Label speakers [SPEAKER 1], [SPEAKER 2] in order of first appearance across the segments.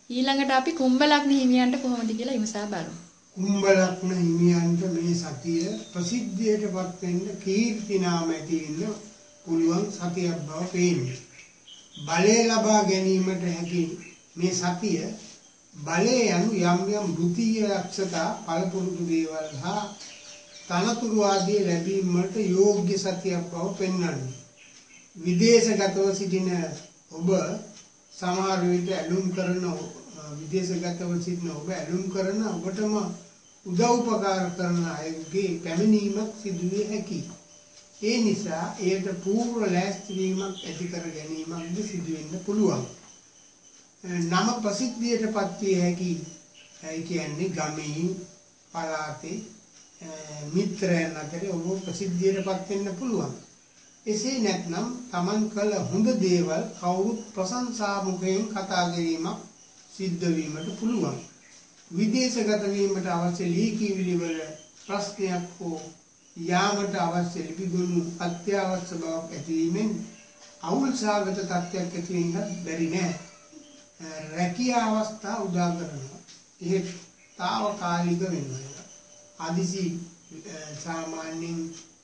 [SPEAKER 1] ඊළඟට අපි කුම්භ ලග්න හිමියන්ට කොහොමද කියලා විමසා බලමු.
[SPEAKER 2] කුම්භ ලග්න හිමියන්ට මේ සතිය ප්‍රසිද්ධියටපත් වෙන්න කීර්ති නාම ඇති වෙන්න පුළුවන් සතියක් බව පේන්නේ. බලය ලබා ගැනීමට හැකි මේ සතිය බලය යනු යම් යම් වෘත්තීය දක්ෂතා පළපුරුදු දේවල් හා තනතුරු ආදී ලැබීම වලට යෝග්‍ය සතියක් බව පෙන්වන්නේ. විදේශගතව සිටින ඔබ සමහර විට ඇලුම් කරන විදේශගතව සිටින ඔබ ඇලුම් කරන ඔබටම උදව් උපකාර කරන අයගේ පැමිණීමක් සිදු විය හැකියි. ඒ නිසා එයට පූර්ව ලෑස්ති වීමක් ඇති කර ගැනීමක්ද සිදු වෙන්න පුළුවන්. නම ප්‍රසිද්ධියටපත් විය හැකි ඒ කියන්නේ ගමේ පළාතේ මිත්‍රයන් අතර ඔබ ප්‍රසිද්ධියටපත් වෙන්න පුළුවන්. එසේ නැත්නම් Taman කළ හොඳ දේවල් කවුරුත් ප්‍රශංසා මුඛයෙන් කතා කිරීමක් සිද්ධ වීමට පුළුවන්. විදේශගත වීමට අවශ්‍ය ලීකිවිලි වල ප්‍රශ්නයක් හෝ යාමට අවශ්‍ය ලිපිගොනු අත්‍යවශ්‍ය බවක් ඇතිවීමෙන් අවුල් සාගත තත්ත්වයක් ඇති වෙන්නත් බැරි නෑ. රැකියා අවස්ථා උදා කරනවා. ඒ తాවකාලික වෙනවා. අදිසි සාමාන්‍යයෙන්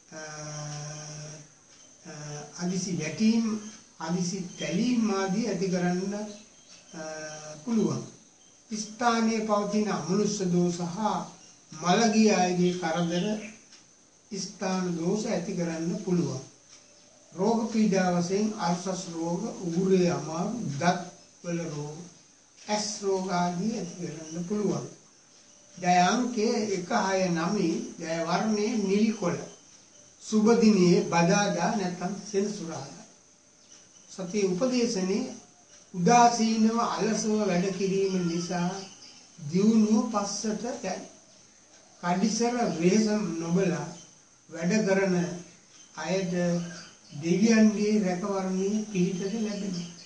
[SPEAKER 2] අදිසි වැටීම් අදිසි තැලීම් ආදී ඇති කරන්න පුළුවන්. ස්ථානයේ පවතින අමනුෂ්‍ය දෝෂ හා මලගිය අයගේ කරදර ස්ථාන දෝෂ ඇති කරන්න පුළුවන්. රෝග පීඩා වශයෙන් අර්ශස් රෝග, උගුරේ අමාරු, දත් වල රෝග, ඇස් රෝග ආදී ඇති කරන්න පුළුවන්. ජය අංකය 169 ජය වර්ණයේ නිලි කොළ. සුබ දිනේ බදාදා නැත්නම් සෙනසුරාදා. සතිය උපදේශනේ උදාසීනව අලසව වැඩ කිරීම නිසා දියුණුව පස්සට යයි. කඩිසර වේස නොබලා වැඩ කරන අයට දෙවියන්ගේ රැකවරණයේ පිහිටද ලැබෙනවා.